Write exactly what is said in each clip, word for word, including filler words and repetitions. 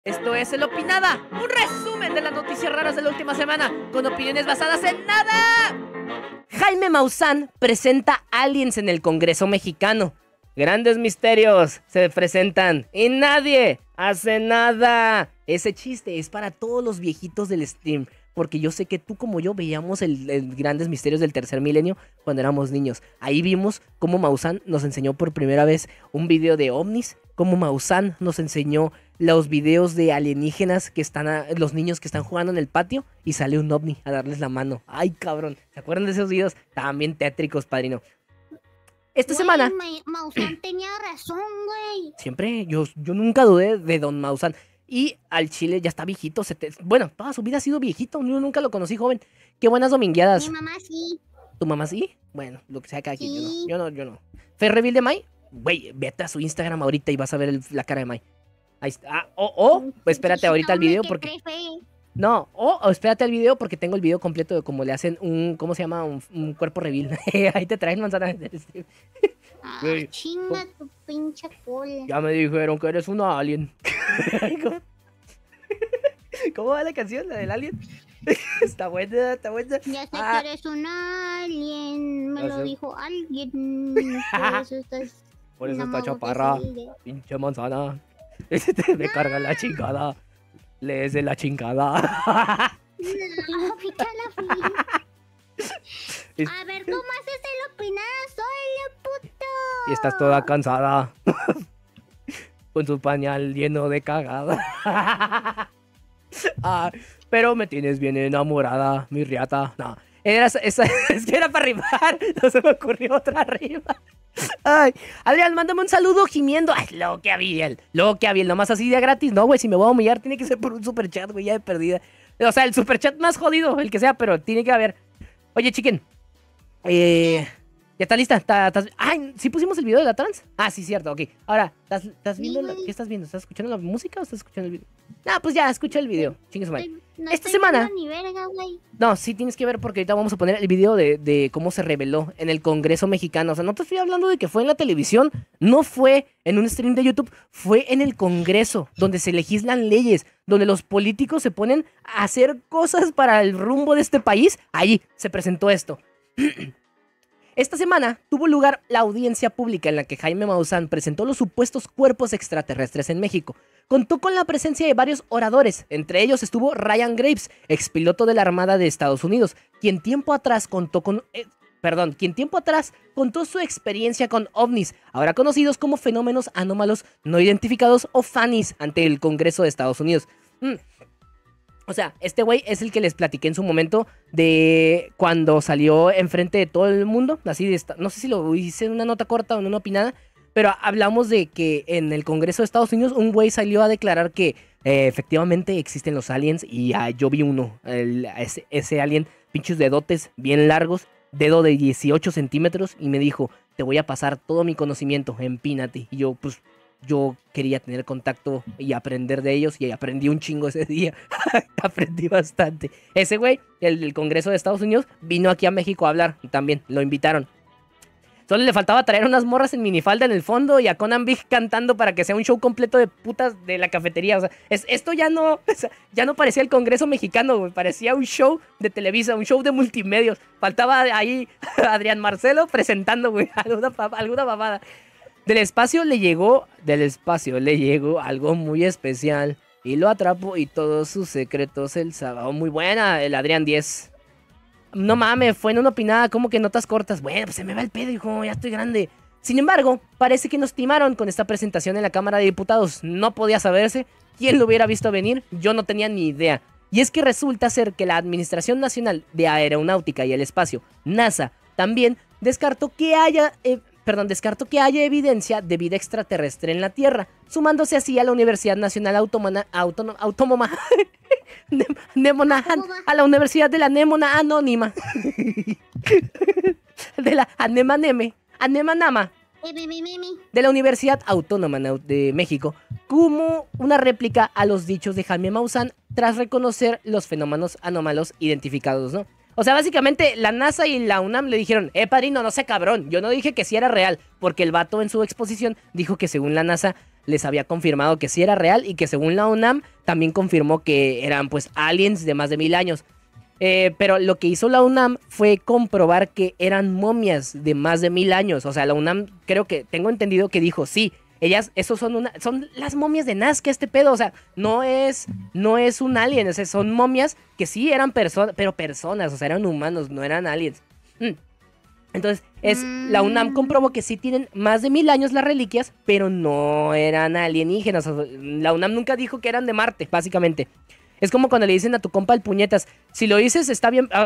Esto es El Opinada, un resumen de las noticias raras de la última semana, con opiniones basadas en nada. Jaime Maussan presenta aliens en el Congreso mexicano. Grandes misterios se presentan y nadie hace nada. Ese chiste es para todos los viejitos del stream, porque yo sé que tú como yo veíamos el, el Grandes Misterios del Tercer Milenio cuando éramos niños. Ahí vimos cómo Maussan nos enseñó por primera vez un video de ovnis, cómo Maussan nos enseñó los videos de alienígenas que están, a, los niños que están jugando en el patio y sale un ovni a darles la mano. Ay, cabrón, ¿se acuerdan de esos videos? También tétricos, padrino. Esta Güey, semana... Ma Maussan tenía razón, güey. Siempre, yo, yo nunca dudé de don Maussan. Y al chile ya está viejito. Se te... Bueno, toda su vida ha sido viejito. Yo nunca lo conocí joven. Qué buenas domingueadas. Mi mamá sí. ¿Tu mamá sí? Bueno, lo que sea cada quien. Sí. Yo no, yo no. Yo no. ¿Ferreville de May? Güey, vete a su Instagram ahorita y vas a ver el, la cara de May. Ahí está. Ah, o, o, espérate ahorita el video porque... No, o, o espérate al video porque tengo el video completo de cómo le hacen un... ¿Cómo se llama? Un, un cuerpo reveal. Ahí te traen manzanas del stream. Ah, Güey, chinga tu pinche cola. ya me dijeron que eres un alien. ¿Cómo? ¿Cómo va la canción, la del alien? Está buena, está buena. Ya sé Ah, que eres un alien. Me Ya lo sé. dijo alguien. Por eso estás... por eso está enamorado de chaparra. ese video. Pinche manzana. Este me carga la chingada. Le es de la chingada. No, pica la fila. Es- A ver, ¿cómo haces el opinada solo, puto? Y estás toda cansada. Con su pañal lleno de cagada. Ah, pero me tienes bien enamorada, mi riata. No, era, esa, es que era para rimar. No se me ocurrió otra rima. Ay, Adrián, mándame un saludo gimiendo. Ay, lo que Abiel, lo que Abiel, nomás así de gratis. No, güey, si me voy a humillar, tiene que ser por un superchat, güey, ya de perdida. O sea, el superchat más jodido, el que sea, pero tiene que haber. Oye, chiquen, eh, ¿ya está lista? ¿Está, estás... Ay, ¿sí pusimos el video de la trans? Ah, sí, cierto, ok. Ahora, ¿estás, estás Sí, viendo? la- güey. ¿Qué estás viendo? ¿Estás escuchando la música o estás escuchando el video? Ah, pues ya, escucha el video. Chingue su madre. Estoy- no Esta estoy semana- viendo ni verga, güey. No, sí tienes que ver porque ahorita vamos a poner el video de, de cómo se reveló en el Congreso mexicano. O sea, no te estoy hablando de que fue en la televisión, no fue en un stream de YouTube, fue en el Congreso, donde se legislan leyes, donde los políticos se ponen a hacer cosas para el rumbo de este país. Ahí se presentó esto. Esta semana tuvo lugar la audiencia pública en la que Jaime Maussan presentó los supuestos cuerpos extraterrestres en México. Contó con la presencia de varios oradores, entre ellos estuvo Ryan Graves, expiloto de la Armada de Estados Unidos, quien tiempo atrás contó con... eh, perdón, quien tiempo atrás contó su experiencia con ovnis, ahora conocidos como fenómenos anómalos no identificados o FANIs, ante el Congreso de Estados Unidos. Mm. O sea, este güey es el que les platiqué en su momento de cuando salió enfrente de todo el mundo, así de esta, no sé si lo hice en una nota corta o en una opinada, pero hablamos de que en el Congreso de Estados Unidos un güey salió a declarar que eh, efectivamente existen los aliens y ah, yo vi uno, el- ese, ese alien, pinches dedotes bien largos, dedo de dieciocho centímetros y me dijo, te voy a pasar todo mi conocimiento, empínate. Y yo, pues, yo quería tener contacto y aprender de ellos y aprendí un chingo ese día. Aprendí bastante. Ese güey, el del Congreso de Estados Unidos, vino aquí a México a hablar y también lo invitaron. Solo le faltaba traer unas morras en minifalda en el fondo y a Conan Big cantando para que sea un show completo de putas de la cafetería. O sea, es, esto ya no, o sea, ya no parecía el Congreso mexicano, güey. Parecía un show de Televisa, un show de multimedios. Faltaba ahí Adrián Marcelo presentando, güey, alguna, pa- alguna babada. Del espacio le llegó, del espacio le llegó algo muy especial y lo atrapó y todos sus secretos el sábado. Muy buena, el Adrián diez. No mames, fue en una opinada, como que notas cortas. Bueno, pues se me va el pedo, hijo, ya estoy grande. Sin embargo, parece que nos timaron con esta presentación en la Cámara de Diputados. No podía saberse quién lo hubiera visto venir, yo no tenía ni idea. Y es que resulta ser que la Administración Nacional de Aeronáutica y el Espacio, NASA, también descartó que haya... eh, Perdón, descartó que haya evidencia de vida extraterrestre en la Tierra, sumándose así a la Universidad Nacional Autónoma, Autónoma, Autónoma Nem- Nemona, a la Universidad de la Némona Anónima, de la Anemaneme, Anemanama, Eh, mi, mi, mi, mi. de la Universidad Autónoma Nau- de México, como una réplica a los dichos de Jaime Maussan tras reconocer los fenómenos anómalos identificados, ¿no? O sea, básicamente la NASA y la UNAM le dijeron, eh, padrino, no sé cabrón, yo no dije que sí era real, porque el vato en su exposición dijo que según la NASA les había confirmado que sí era real y que según la UNAM también confirmó que eran pues aliens de más de mil años. Eh, pero lo que hizo la UNAM fue comprobar que eran momias de más de mil años. O sea, la UNAM creo que tengo entendido que dijo sí. Ellas, esos son una, son las momias de Nazca, este pedo, o sea, no es, no es un alien, o sea, son momias que sí eran personas, pero personas, o sea, eran humanos, no eran aliens. Mm. Entonces, es, la UNAM comprobó que sí tienen más de mil años las reliquias, pero no eran alienígenas. O sea, la UNAM nunca dijo que eran de Marte, básicamente. Es como cuando le dicen a tu compa el puñetas, si lo dices está bien... ah,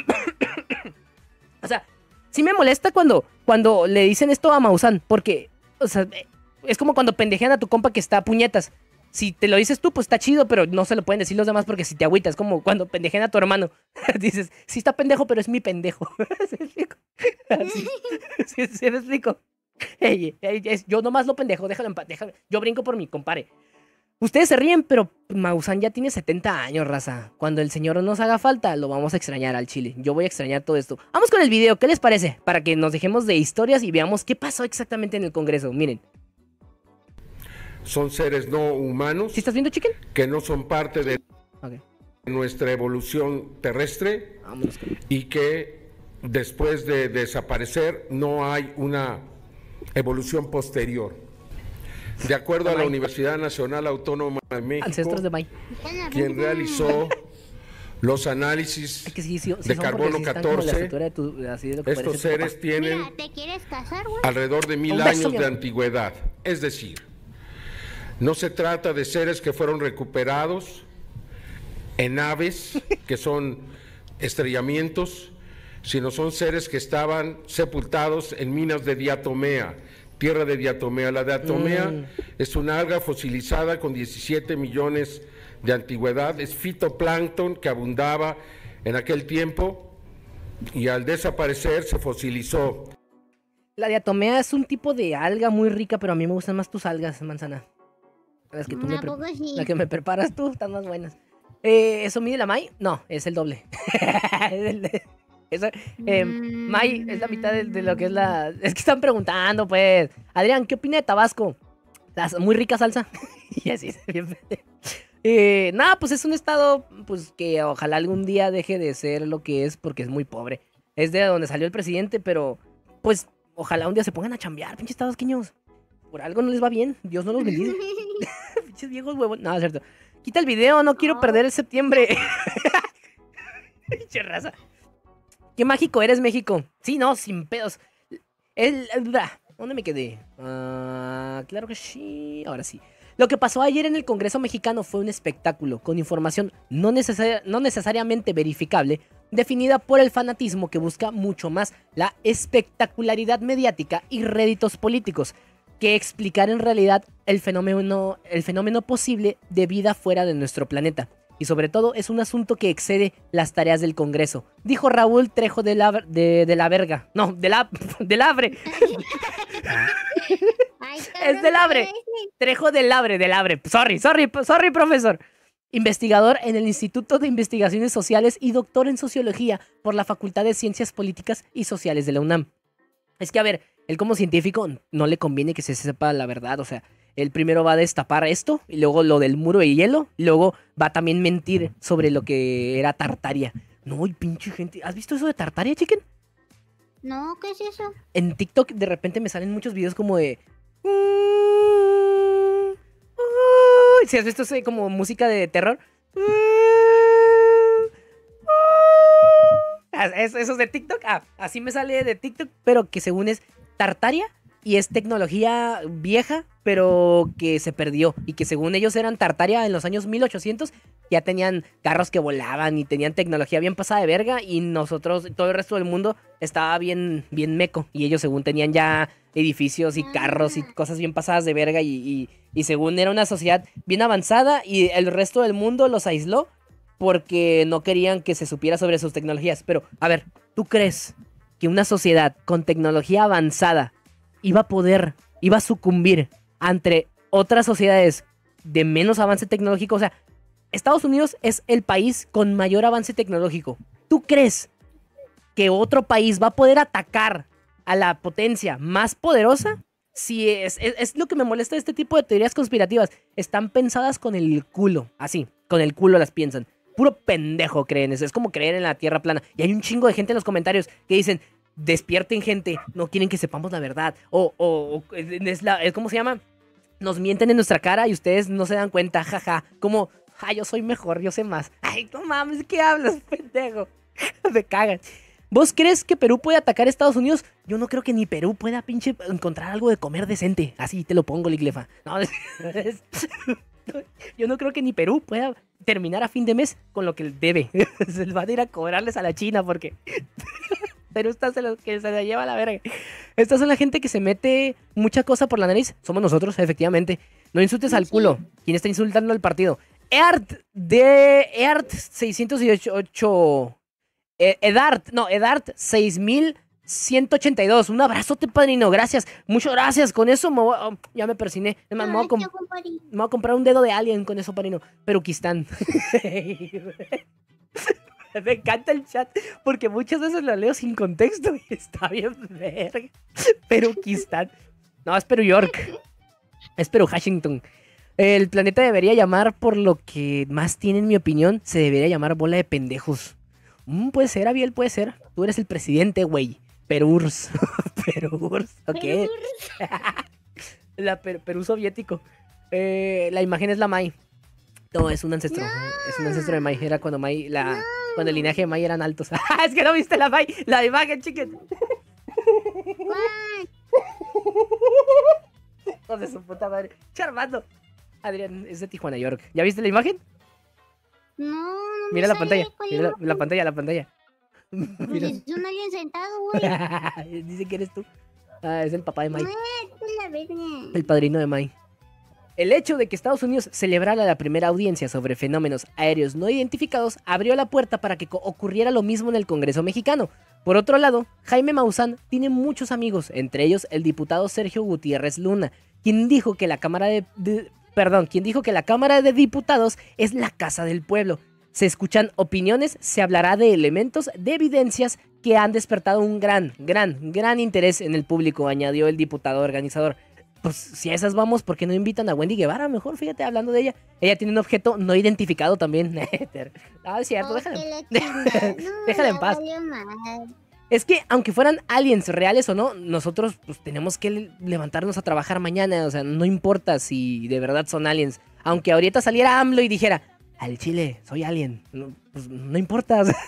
o sea, sí me molesta cuando, cuando le dicen esto a Maussan, porque, o sea... Es como cuando pendejean a tu compa que está a puñetas. Si te lo dices tú, pues está chido, pero no se lo pueden decir los demás porque si te agüitas. Es como cuando pendejean a tu hermano. Dices, sí está pendejo, pero es mi pendejo. ¿Sí me explico? Así. ¿Sí, sí me explico? Ey, ey, es, yo nomás lo pendejo, déjalo en paz. Déjalo. Yo brinco por mi compare. Ustedes se ríen, pero Maussan ya tiene setenta años, raza. Cuando el señor nos haga falta, lo vamos a extrañar al chile. Yo voy a extrañar todo esto. Vamos con el video, ¿qué les parece? Para que nos dejemos de historias y veamos qué pasó exactamente en el Congreso. Miren. Son seres no humanos. ¿Sí estás viendo, chicken? Que no son parte de okay. nuestra evolución terrestre. Vámonos. Y que después de desaparecer no hay una evolución posterior. De acuerdo a la Universidad Nacional Autónoma de México, Ancestros de May, quien realizó los análisis que sí, sí, sí de carbono catorce, de tu, de de estos seres tienen Mira, ¿te quieres casar, güey? alrededor de mil beso, años mi de amor. antigüedad. Es decir, no se trata de seres que fueron recuperados en naves, que son estrellamientos, sino son seres que estaban sepultados en minas de diatomea, tierra de diatomea. La diatomea mm. es una alga fosilizada con diecisiete millones de antigüedad, es fitoplancton que abundaba en aquel tiempo y al desaparecer se fosilizó. La diatomea es un tipo de alga muy rica, pero a mí me gustan más tus algas, manzana. Las que, tú me pre- sí? la que me preparas tú, están más buenas. Eh, ¿Eso mide la May? No, es el doble. Esa, eh, mm. May es la mitad de, de lo que es la... Es que están preguntando, pues. Adrián, ¿qué opina de Tabasco? La muy rica salsa. Y así se bien. Eh, nada, pues es un estado pues que ojalá algún día deje de ser lo que es porque es muy pobre. Es de donde salió el presidente, pero pues ojalá un día se pongan a chambear, pinches tabasqueños. Por algo no les va bien, Dios no los bendiga. Pinches viejos huevos. No, es cierto. Quita el video, no quiero perder el septiembre. Pinche raza. Qué mágico eres, México. Sí, no, sin pedos. El, el, ¿Dónde me quedé? Uh, claro que sí. Ahora sí. Lo que pasó ayer en el Congreso mexicano fue un espectáculo con información no, necesari- no necesariamente verificable, definida por el fanatismo que busca mucho más la espectacularidad mediática y réditos políticos que explicar en realidad el fenómeno, el fenómeno posible de vida fuera de nuestro planeta. Y sobre todo es un asunto que excede las tareas del Congreso, dijo Raúl Trejo de la, de, de la verga. No, de la, del Abre. Ay, Es del Abre. Trejo del Abre, del Abre. Sorry, sorry, sorry, profesor. Investigador en el Instituto de Investigaciones Sociales y doctor en Sociología por la Facultad de Ciencias Políticas y Sociales de la UNAM. Es que, a ver, él como científico no le conviene que se sepa la verdad, o sea, él primero va a destapar esto, y luego lo del muro de hielo, y luego va a también mentir sobre lo que era Tartaria. No, y pinche gente, ¿has visto eso de Tartaria, chicken? No, ¿qué es eso? En TikTok de repente me salen muchos videos como de... Si has visto eso como música de terror. Eso es de TikTok. Ah, así me sale de TikTok, pero que según es Tartaria y es tecnología vieja, pero que se perdió. Y que según ellos eran Tartaria en los años mil ochocientos, ya tenían carros que volaban y tenían tecnología bien pasada de verga. Y nosotros, todo el resto del mundo, estaba bien, bien meco. Y ellos según tenían ya edificios y carros y cosas bien pasadas de verga. Y, y, y según era una sociedad bien avanzada y el resto del mundo los aisló porque no querían que se supiera sobre sus tecnologías. Pero, a ver, ¿tú crees que una sociedad con tecnología avanzada iba a poder, iba a sucumbir ante otras sociedades de menos avance tecnológico? O sea, Estados Unidos es el país con mayor avance tecnológico. ¿Tú crees que otro país va a poder atacar a la potencia más poderosa sí, es, es, es lo que me molesta de este tipo de teorías conspirativas. Están pensadas con el culo, así, con el culo las piensan. Puro pendejo creen eso, es como creer en la tierra plana. Y hay un chingo de gente en los comentarios que dicen, despierten gente, no quieren que sepamos la verdad. O, o, o es la, es, ¿cómo se llama? Nos mienten en nuestra cara y ustedes no se dan cuenta, jaja. Como, ah, yo soy mejor, yo sé más. Ay, no mames, ¿qué hablas, pendejo? Me cagan. ¿Vos crees que Perú puede atacar a Estados Unidos? Yo no creo que ni Perú pueda pinche encontrar algo de comer decente. Así te lo pongo, Liglefa. No, es, yo no creo que ni Perú pueda terminar a fin de mes con lo que debe. Se va a ir a cobrarles a la China porque Perú está se lo, que se la lleva a la verga. Estas son la gente que se mete mucha cosa por la nariz. Somos nosotros, efectivamente. No insultes al culo. ¿Quién está insultando al partido? Eart de Eart seiscientos ocho. Edart, no, Edart seis mil ciento ochenta y dos. Un abrazote, padrino, gracias. Muchas gracias. Con eso me voy, oh, ya me persiné. Es más, me, voy a me voy a comprar un dedo de alien con eso, padrino. Peruquistán. Me encanta el chat porque muchas veces lo leo sin contexto y está bien verga. Peruquistán. No, es Perú York. Es Perú Washington. El planeta debería llamar, por lo que más tiene en mi opinión, se debería llamar bola de pendejos. Mm, puede ser, Abiel, puede ser. Tú eres el presidente, güey. Perúrs. Perúrs, ok. Perúrs. La per Perú soviético. Eh, la imagen es la Mai. No, es un ancestro. No. Es un ancestro de Mai. Era cuando Mai, la, no. cuando el linaje de Mai eran altos. Es que no viste la Mai. La imagen, chiquen. Hijo de su puta madre. Charmando. Adrián, es de Tijuana, York. ¿Ya viste la imagen? No, no mira la pantalla, mira la, la pantalla, la pantalla. Pues es un alguien sentado, güey. Dice que eres tú. Ah, es el papá de Mai. No, es la verga. El padrino de Mai. El hecho de que Estados Unidos celebrara la primera audiencia sobre fenómenos aéreos no identificados abrió la puerta para que ocurriera lo mismo en el Congreso mexicano. Por otro lado, Jaime Maussan tiene muchos amigos, entre ellos el diputado Sergio Gutiérrez Luna, quien dijo que la Cámara de, de Perdón, quien dijo que la Cámara de Diputados es la casa del pueblo. Se escuchan opiniones, se hablará de elementos, de evidencias que han despertado un gran, gran, gran interés en el público, añadió el diputado organizador. Pues si a esas vamos, ¿por qué no invitan a Wendy Guevara? Mejor, fíjate, hablando de ella. Ella tiene un objeto no identificado también. Ah, es cierto, déjala, déjala en paz. Es que, aunque fueran aliens reales o no, nosotros pues tenemos que levantarnos a trabajar mañana. O sea, no importa si de verdad son aliens. Aunque ahorita saliera AMLO y dijera, al chile, soy alien. No, pues no importa. O sea,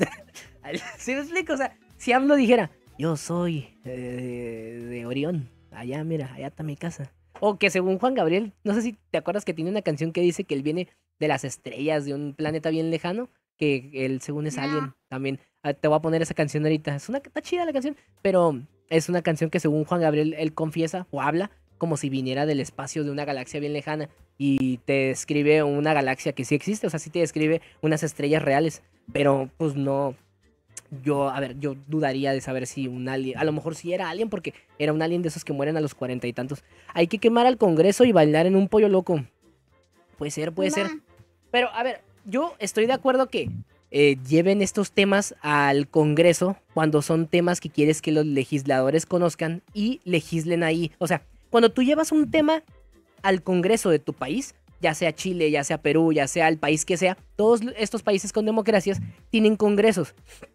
¿sí me explico? O sea, si AMLO dijera, yo soy eh, de, de Orión. Allá, mira, allá está mi casa. O que según Juan Gabriel, no sé si te acuerdas que tiene una canción que dice que él viene de las estrellas, de un planeta bien lejano. Que él según es alien también. Te voy a poner esa canción ahorita. Es una, está chida la canción, pero es una canción que según Juan Gabriel él confiesa o habla como si viniera del espacio de una galaxia bien lejana y te describe una galaxia que sí existe, o sea, sí te describe unas estrellas reales, pero pues no, yo, a ver, yo dudaría de saber si un alien, a lo mejor sí era alien porque era un alien de esos que mueren a los cuarenta y tantos. Hay que quemar al Congreso y bailar en un pollo loco. Puede ser, puede ser. Pero, a ver, yo estoy de acuerdo que Eh, lleven estos temas al Congreso cuando son temas que quieres que los legisladores conozcan y legislen ahí. O sea, cuando tú llevas un tema al Congreso de tu país, ya sea Chile, ya sea Perú, ya sea el país que sea, todos estos países con democracias tienen congresos.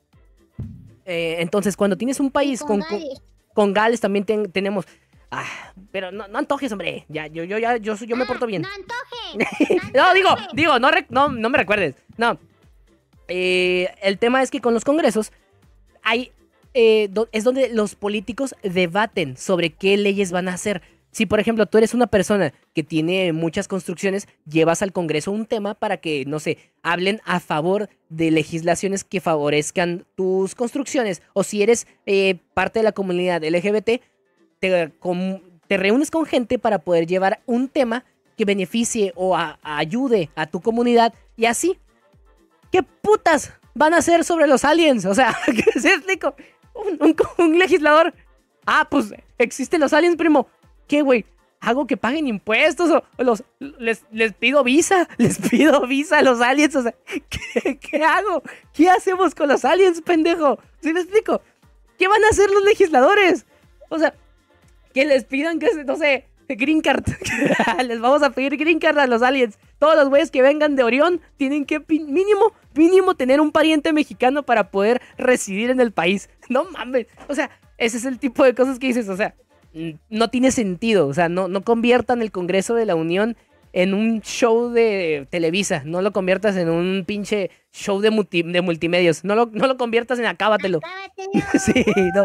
Eh, entonces, cuando tienes un país con, con, con Gales también ten, tenemos... Ah, pero no, no antojes, hombre. Ya, yo, yo, ya, yo, yo me porto bien. No antojes. No, no, digo, digo, no, no, no me recuerdes. No. Eh, el tema es que con los congresos hay, eh, do, es donde los políticos debaten sobre qué leyes van a hacer. Si, por ejemplo, tú eres una persona que tiene muchas construcciones, llevas al Congreso un tema para que, no sé, hablen a favor de legislaciones que favorezcan tus construcciones. O si eres eh, parte de la comunidad L G B T, te, con, te reúnes con gente para poder llevar un tema que beneficie o a, a ayude a tu comunidad y así. ¿Qué putas van a hacer sobre los aliens? O sea, ¿qué se explico? Un, un, un legislador. Ah, pues existen los aliens, primo. ¿Qué, güey? ¿Hago que paguen impuestos? ¿O los, les, les pido visa? ¿Les pido visa a los aliens? O sea, ¿qué, qué hago? ¿Qué hacemos con los aliens, pendejo? ¿Sí me explico? ¿Qué van a hacer los legisladores? O sea, que les pidan que, se- no sé, green card. Les vamos a pedir green card a los aliens. Todos los güeyes que vengan de Orión tienen que pi- mínimo, mínimo tener un pariente mexicano para poder residir en el país. No mames. O sea, ese es el tipo de cosas que dices, o sea, mm, no tiene sentido. O sea, no, no conviertan el Congreso de la Unión en un show de Televisa. No lo conviertas en un pinche show de, multi- de multimedios. No lo, no lo conviertas en acábatelo. Acábatelo. Sí, no.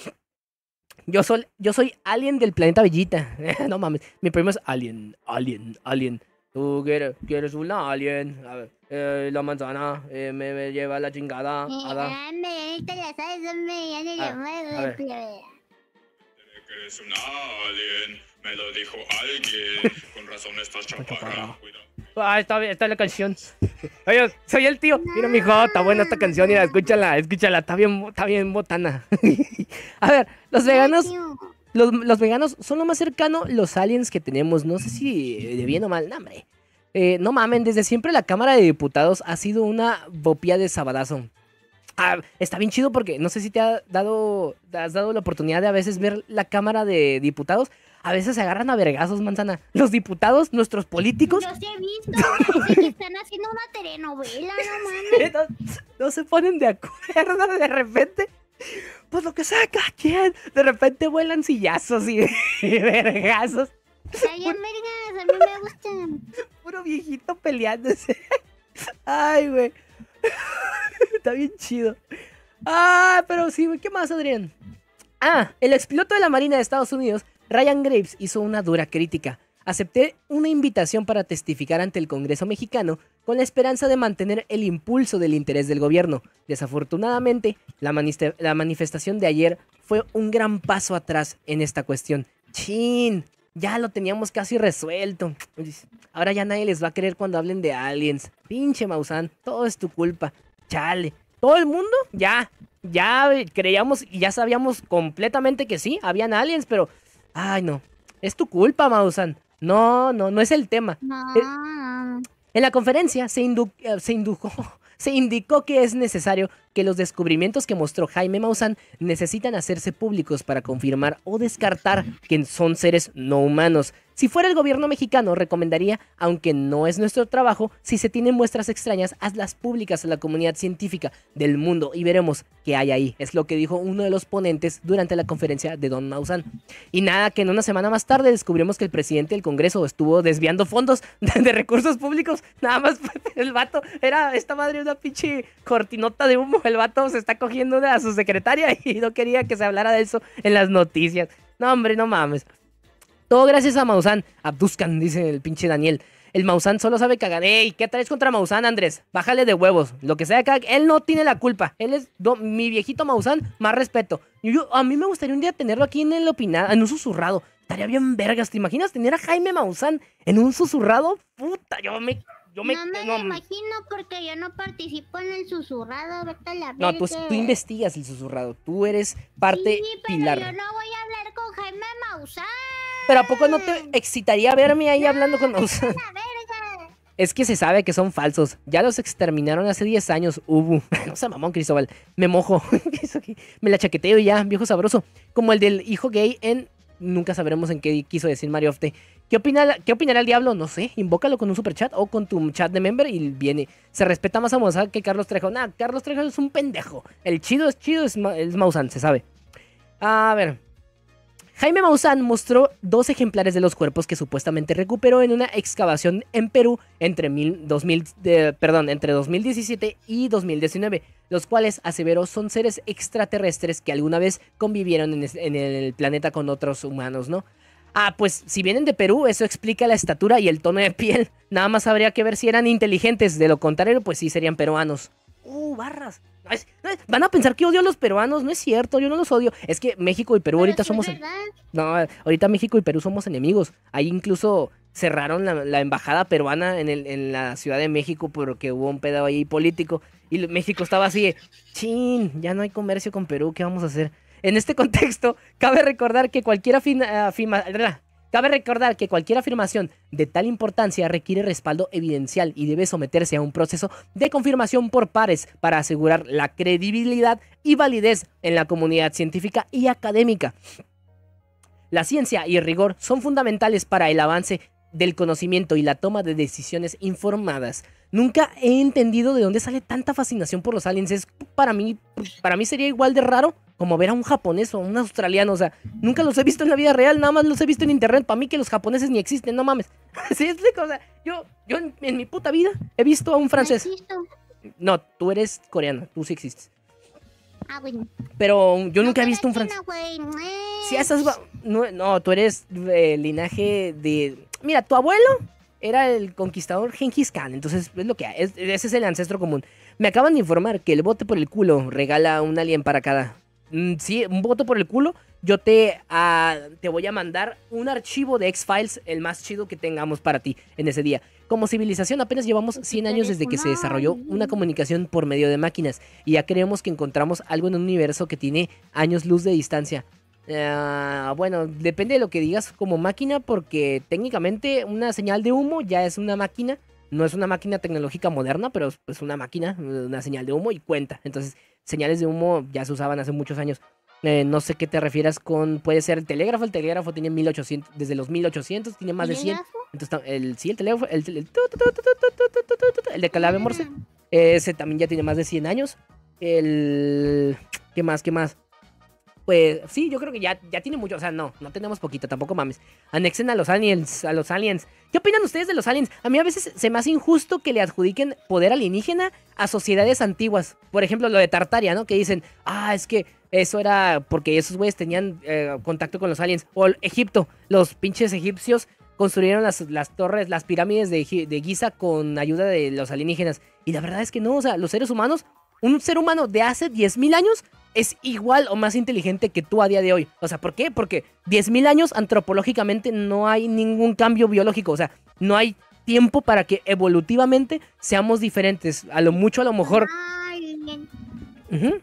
Yo soy, yo soy alien del planeta Bellita. No mames. Mi primo es alien, alien, alien. Tú quieres, quieres un alien. A ver, eh, la manzana eh, me, me lleva a la chingada. Ada. Eh, hombre, ya te la sabes, hombre, ya no A- le muevo a ver. el plebe. Que eres un alien, me lo dijo alguien. Con razón estás chaparra. chaparra. Cuidado. Ah, está bien, está la canción. Oye, soy el tío. Mira, mijo, está buena esta canción. Mira, escúchala, escúchala. Está bien, está bien botana. A ver, los veganos, Tío, los, los veganos son lo más cercano los aliens que tenemos. No sé si de bien o mal, no, hombre. Eh, no mamen, desde siempre la Cámara de Diputados ha sido una bopía de sabadazo. Ah, está bien chido porque no sé si te ha dado, te has dado la oportunidad de a veces ver la Cámara de Diputados. A veces se agarran a vergazos, manzana. Los diputados, nuestros políticos, yo sí he visto, parece que están haciendo una telenovela, no mames. no, no se ponen de acuerdo de repente. Pues lo que sea cada quien. De repente vuelan sillazos y vergazos. Está bien, vergas, a mí me gustan. Puro viejito peleándose. Ay, güey. Está bien chido. Ah, pero sí, güey. ¿Qué más, Adrián? Ah, el expiloto de la Marina de Estados Unidos, Ryan Graves, hizo una dura crítica. Acepté una invitación para testificar ante el Congreso mexicano con la esperanza de mantener el impulso del interés del gobierno. Desafortunadamente, la, maniste- la manifestación de ayer fue un gran paso atrás en esta cuestión. ¡Chin! Ya lo teníamos casi resuelto. Ahora ya nadie les va a creer cuando hablen de aliens. Pinche Maussan, todo es tu culpa. Chale. Todo el mundo ya, ya creíamos y ya sabíamos completamente que sí, habían aliens, pero... Ay, no. Es tu culpa, Maussan. No, no, no es el tema. No, Eh, no. En la conferencia se, indu- eh, se, indujo- se indicó que es necesario que los descubrimientos que mostró Jaime Maussan necesitan hacerse públicos para confirmar o descartar que son seres no humanos. Si fuera el gobierno mexicano, recomendaría, aunque no es nuestro trabajo, si se tienen muestras extrañas, hazlas públicas a la comunidad científica del mundo y veremos qué hay ahí. Es lo que dijo uno de los ponentes durante la conferencia de Don Maussan. Y nada, que en una semana más tarde descubrimos que el presidente del Congreso estuvo desviando fondos de, de recursos públicos. Nada más el vato era esta madre una pinche cortinota de humo. El vato se está cogiendo a su secretaria y no quería que se hablara de eso en las noticias. No, hombre, no mames. Todo gracias a Maussan. Abduzcan, dice el pinche Daniel. El Maussan solo sabe cagar. ¡Ey! ¿Qué traes contra Maussan, Andrés? Bájale de huevos. Lo que sea, caga. Él no tiene la culpa. Él es do- mi viejito Maussan. Más respeto. Y yo, a mí me gustaría un día tenerlo aquí en el opinado, en un susurrado. Estaría bien vergas. ¿Te imaginas tener a Jaime Maussan en un susurrado? Puta, yo me... Yo me No me no, lo imagino porque yo no participo en el susurrado, vete a la no, tú, verga. tú investigas el susurrado. Tú eres parte Sí, pero pilar. yo no voy a hablar con Jaime Maussan. Pero ¿a poco no te excitaría verme ahí hablando con Maussan? La verga. Es que se sabe que son falsos. Ya los exterminaron hace diez años. Ubu. No sea mamón, Cristóbal. Me mojo. Eso que- Me la chaqueteo ya, viejo sabroso. Como el del hijo gay en... Nunca sabremos en qué quiso decir Mario Ofte. ¿Qué, opina, ¿Qué opinará el diablo? No sé. Invócalo con un superchat o con tu chat de member y viene. Se respeta más a Maussan que Carlos Trejo. Nah, Carlos Trejo es un pendejo. El chido es chido, es, Ma- es Maussan, se sabe. A ver... Jaime Maussan mostró dos ejemplares de los cuerpos que supuestamente recuperó en una excavación en Perú entre, mil, dos mil, de- perdón, entre dos mil diecisiete y dos mil diecinueve, los cuales aseveró son seres extraterrestres que alguna vez convivieron en, es- en el planeta con otros humanos, ¿no? Ah, pues si vienen de Perú, eso explica la estatura y el tono de piel. Nada más habría que ver si eran inteligentes, de lo contrario, pues sí serían peruanos. Uh, barras. No es- no es- van a pensar que odio a los peruanos, no es cierto, yo no los odio. Es que México y Perú Pero ahorita sí somos... es verdad. No, ahorita México y Perú somos enemigos. Ahí incluso cerraron la, la embajada peruana en, el, en la Ciudad de México porque hubo un pedo ahí político. Y lo- México estaba así de, chin, ya no hay comercio con Perú, ¿qué vamos a hacer? En este contexto, cabe recordar que cualquier afina- afirma- Cabe recordar que cualquier afirmación de tal importancia requiere respaldo evidencial y debe someterse a un proceso de confirmación por pares para asegurar la credibilidad y validez en la comunidad científica y académica. La ciencia y el rigor son fundamentales para el avance del conocimiento y la toma de decisiones informadas. Nunca he entendido de dónde sale tanta fascinación por los aliens. Es para mí, para mí sería igual de raro como ver a un japonés o a un australiano. O sea, nunca los he visto en la vida real, nada más los he visto en internet. Para mí que los japoneses ni existen, no mames. ¿Sí explico? O sea, yo, yo en, en mi puta vida he visto a un francés. No, tú eres coreano, tú sí existes. Ah, bueno. Pero yo No, nunca he pero visto un chino, francés. güey. Si esas va- no, no, tú eres eh, linaje de... Mira, tu abuelo era el conquistador Genghis Khan, entonces es lo que hay, es- ese es el ancestro común. Me acaban de informar que el bote por el culo regala un alien para cada. Mm, sí, un voto por el culo. Yo te, ah, te voy a mandar un archivo de X-Files, el más chido que tengamos para ti en ese día. Como civilización apenas llevamos cien años desde que se desarrolló una comunicación por medio de máquinas y ya creemos que encontramos algo en un universo que tiene años luz de distancia. Ah, bueno, depende de lo que digas como máquina, porque técnicamente una señal de humo ya es una máquina. No es una máquina tecnológica moderna, pero es pues, una máquina, una señal de humo y cuenta. Entonces, señales de humo ya se usaban hace muchos años. Eh, no sé qué te refieras con... Puede ser el telégrafo. El telégrafo tiene mil ochocientos, desde los mil ochocientos, tiene más de cien. ¿Telégrafo? Entonces, el, sí, el telégrafo, el, el, tu, tu, tu, tu, tu, tu, tu, tu, tu, el de clave Morse. Ese también ya tiene más de cien años. El... ¿Qué más? ¿Qué más? Pues sí, yo creo que ya, ya tiene mucho. O sea, no, no tenemos poquito, tampoco mames. Anexen a los aliens, a los aliens. ¿Qué opinan ustedes de los aliens? A mí a veces se me hace injusto que le adjudiquen poder alienígena a sociedades antiguas. Por ejemplo, lo de Tartaria, ¿no? Que dicen, ah, es que eso era porque esos güeyes tenían eh, contacto con los aliens. O el Egipto, los pinches egipcios construyeron las, las torres, las pirámides de, Gi- de Giza con ayuda de los alienígenas. Y la verdad es que no, o sea, los seres humanos, un ser humano de hace diez mil años es igual o más inteligente que tú a día de hoy. O sea, ¿por qué? Porque diez mil años antropológicamente no hay ningún cambio biológico. O sea, no hay tiempo para que evolutivamente seamos diferentes. A lo mucho, a lo mejor... Alien. Ujú.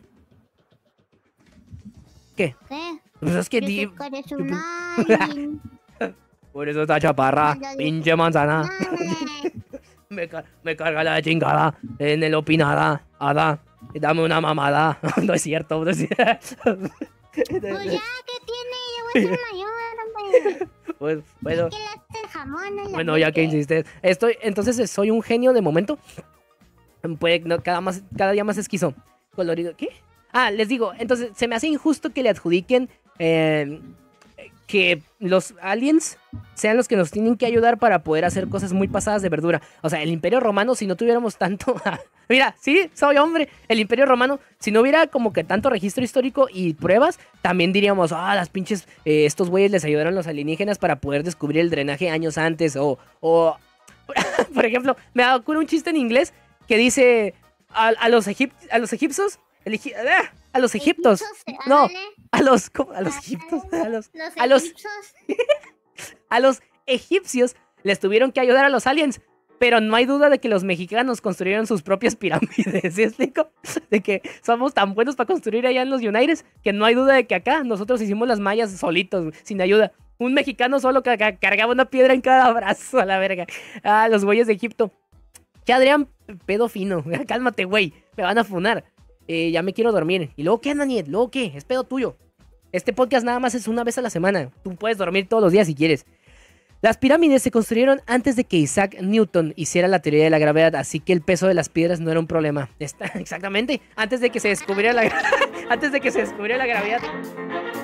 ¿Qué? ¿Qué? Pues es que... Yo di- sé que eres un yo- alien. Por eso está chaparra, Ay, ay, pinche manzana. Dale. Me, ca- me carga la chingada en el opinada. Ada, dame una mamada. No es cierto, no es cierto. Pues ya, ¿qué tiene? Ya voy a ser mayor, hombre. Pues, bueno, ¿Qué le hace el jamón? a la bueno, ya que gente? insistes. Estoy, entonces soy un genio de momento. Puede, no, cada, más, cada día más esquizo. Colorido. ¿Qué? Ah, les digo, entonces se me hace injusto que le adjudiquen eh, que los aliens sean los que nos tienen que ayudar para poder hacer cosas muy pasadas de verdura. O sea, el Imperio Romano, si no tuviéramos tanto... Mira, sí, soy hombre. El Imperio Romano, si no hubiera como que tanto registro histórico y pruebas, también diríamos, ah, las pinches, eh, estos güeyes les ayudaron los alienígenas para poder descubrir el drenaje años antes. O, o por ejemplo, me da un chiste en inglés que dice a, a los, egip, a los egipcios, el egip- ah, a los egiptos, Egipcios, no, ándale. a los, ¿cómo? A los egiptos, a los, Los a los, egipcios. a los egipcios les tuvieron que ayudar a los aliens. Pero no hay duda de que los mexicanos construyeron sus propias pirámides, ¿sí explico? De que somos tan buenos para construir allá en los United que no hay duda de que acá nosotros hicimos las mallas solitos, sin ayuda. Un mexicano solo ca- ca- cargaba una piedra en cada brazo, a la verga. Ah, los güeyes de Egipto. Que Adrián, pedo fino. Cálmate, güey. Me van a funar. Eh, ya me quiero dormir. ¿Y luego qué, Daniel? ¿Luego qué? Es pedo tuyo. Este podcast nada más es una vez a la semana. Tú puedes dormir todos los días si quieres. Las pirámides se construyeron antes de que Isaac Newton hiciera la teoría de la gravedad, así que el peso de las piedras no era un problema. Está, exactamente, antes de que se descubriera la antes de que se descubriera la gravedad.